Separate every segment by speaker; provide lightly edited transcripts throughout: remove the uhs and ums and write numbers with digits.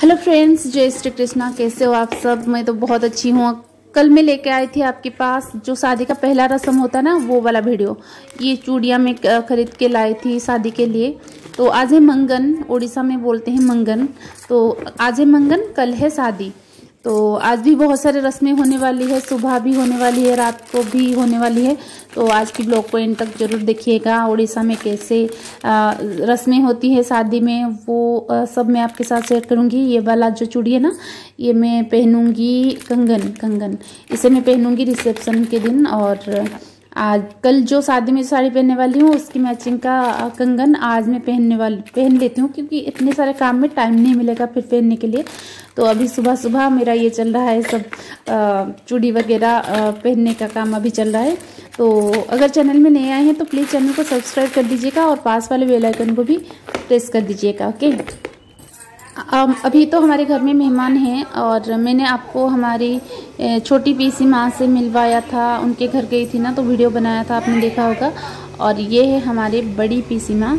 Speaker 1: Hello friends, जय श्री कृष्णा। कैसे हो आप सब? मैं तो बहुत अच्छी हूँ। कल मैं लेके आई थी आपके पास जो शादी का पहला रस्म होता है ना, वो वाला वीडियो। ये चूड़ियाँ मैं खरीद के लाई थी शादी के लिए। तो आज है मंगन, उड़ीसा में बोलते हैं मंगन। तो आज है मंगन, कल है शादी। तो आज भी बहुत सारे रस्में होने वाली है, सुबह भी होने वाली है, रात को भी होने वाली है। तो आज की ब्लॉग को एंड तक जरूर देखिएगा। उड़ीसा में कैसे रस्में होती है शादी में, वो सब मैं आपके साथ शेयर करूंगी। ये वाला जो चूड़ी है ना, ये मैं पहनूंगी कंगन इसे मैं पहनूंगी रिसेप्शन के दिन। और आज कल जो शादी में साड़ी पहनने वाली हूँ उसकी मैचिंग का कंगन आज मैं पहन लेती हूँ, क्योंकि इतने सारे काम में टाइम नहीं मिलेगा फिर पहनने के लिए। तो अभी सुबह सुबह मेरा ये चल रहा है, सब चूड़ी वगैरह पहनने का काम अभी चल रहा है। तो अगर चैनल में नए आए हैं तो प्लीज़ चैनल को सब्सक्राइब कर दीजिएगा और पास वाले बेल आइकन को भी प्रेस कर दीजिएगा। ओके। अभी तो हमारे घर में मेहमान हैं और मैंने आपको हमारी छोटी पीसी माँ से मिलवाया था। उनके घर गई थी ना, तो वीडियो बनाया था, आपने देखा होगा। और ये है हमारे बड़ी पीसी माँ।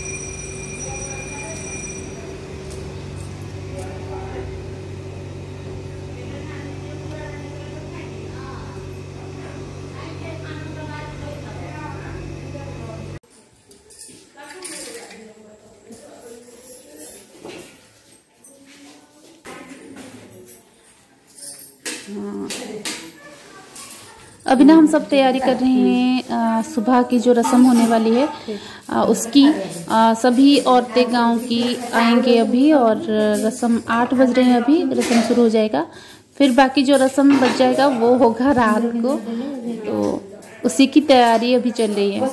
Speaker 1: अभी ना हम सब तैयारी कर रहे हैं सुबह की जो रस्म होने वाली है उसकी। सभी औरतें गांव की आएंगे अभी, और रस्म 8 बज रहे हैं, अभी रस्म शुरू हो जाएगा। फिर बाकी जो रस्म बच जाएगा वो होगा रात को। तो उसी की तैयारी अभी चल रही है।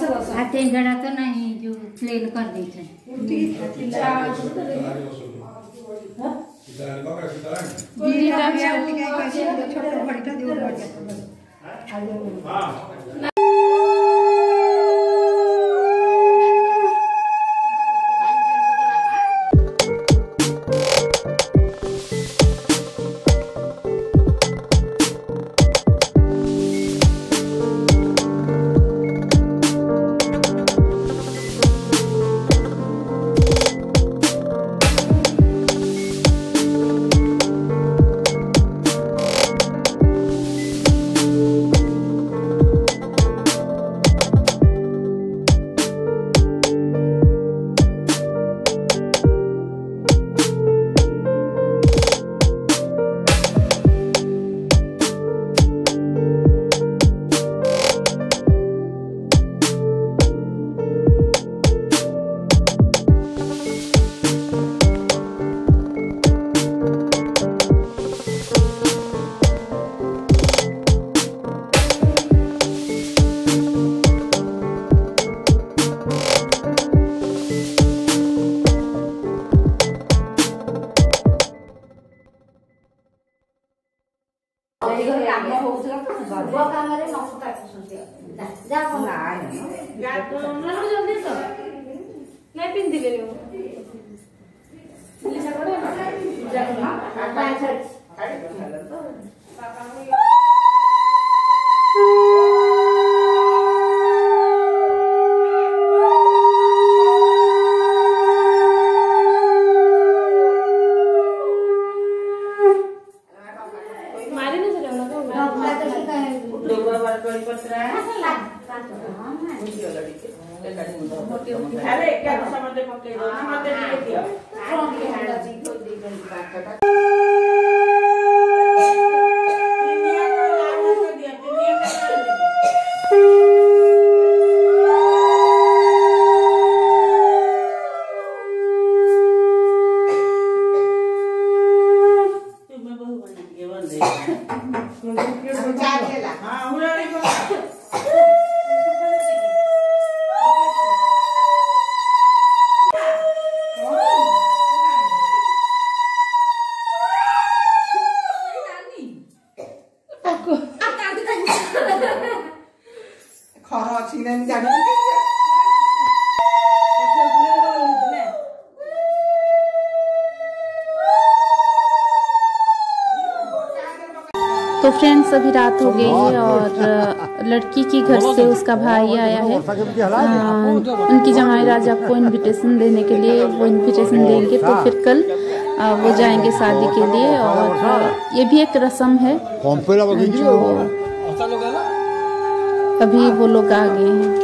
Speaker 1: तो फ्रेंड्स अभी रात हो गई है और लड़की के घर से उसका भाई आया है। उनकी जमाई राजा को इनविटेशन देने के लिए, वो इनविटेशन देंगे तो फिर कल वो जाएंगे शादी के लिए। और ये भी एक रस्म है जो अभी वो लोग आ गए हैं।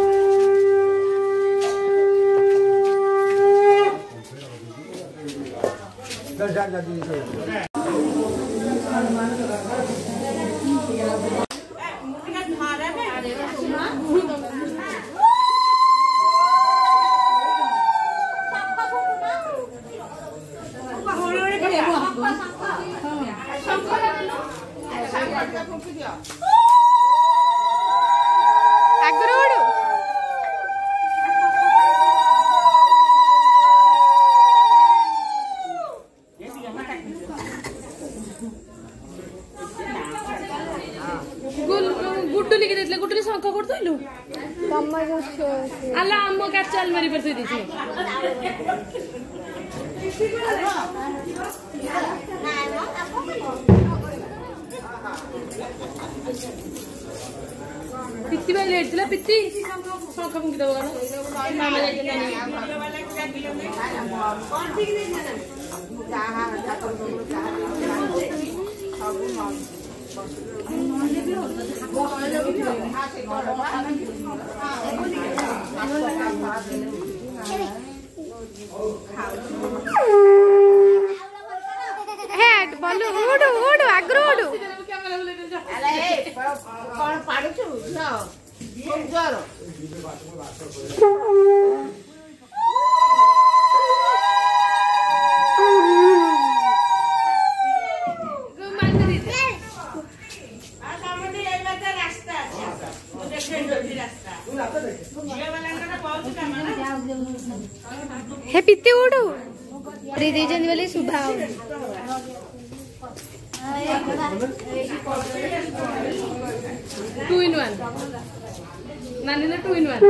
Speaker 2: गुड्डू लिखे देतले गुड्डू शंख करतलु अल्ला अम्म का चल मेरी पर से दी थी पित्ती भाई लेट दिला पित्ती शंख मुंगी दबो गाना मामा जाके नानी कौन ठीक नहीं था जहां हेड बोलो उड़ उड़ आग्रो उड़ अरे कौन पाडु छु न खूब जोर हे पित्ते उड़ू दीदी जन वाली सुबह 2 in 1 नानी ना 2 in 1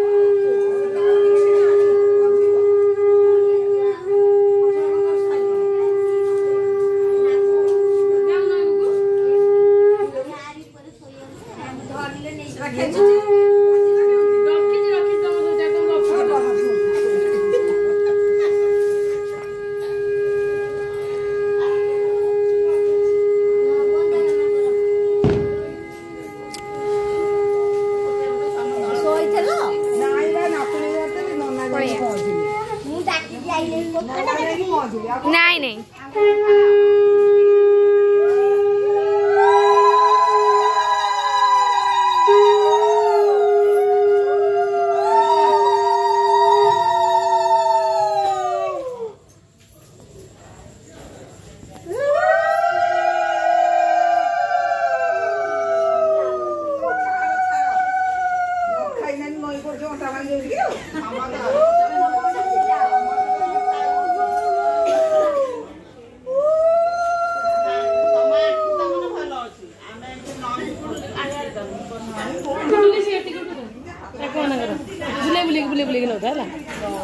Speaker 2: नहीं नहीं बुले बुले की नौता है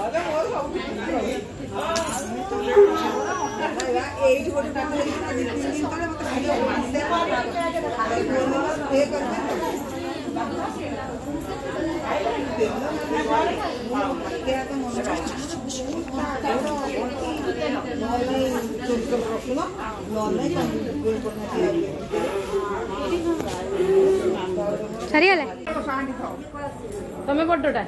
Speaker 2: सरियाले तमें बड्डटा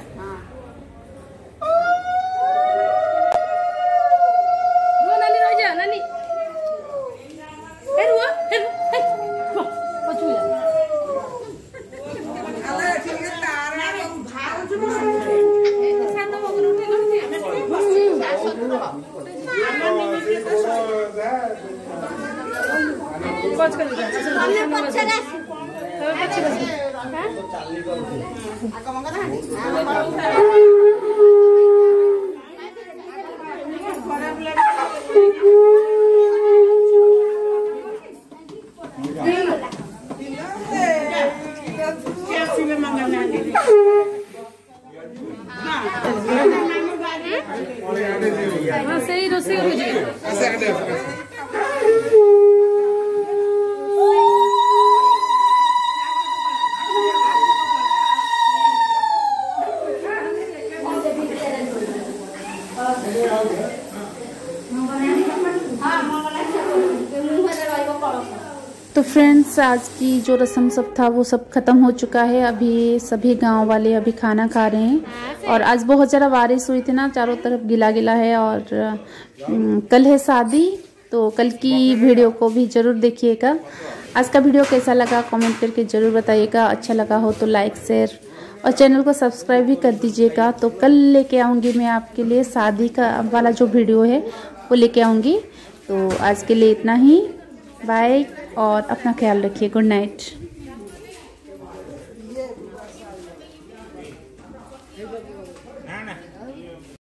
Speaker 2: नानी रह जा नानी ए रुआ पछू जा सात मगन उठे कच कर जा सही रोसे
Speaker 1: तो फ्रेंड्स, आज की जो रस्म सब था वो सब ख़त्म हो चुका है। अभी सभी गांव वाले अभी खाना खा रहे हैं। और आज बहुत ज़्यादा बारिश हुई थी ना, चारों तरफ गिला गिला है। और कल है शादी, तो कल की वीडियो को भी ज़रूर देखिएगा। आज का वीडियो कैसा लगा कमेंट करके ज़रूर बताइएगा। अच्छा लगा हो तो लाइक शेयर और चैनल को सब्सक्राइब भी कर दीजिएगा। तो कल लेके आऊँगी मैं आपके लिए शादी का वाला जो वीडियो है वो लेके आऊँगी। तो आज के लिए इतना ही। बाय और अपना ख्याल रखिए। Good night.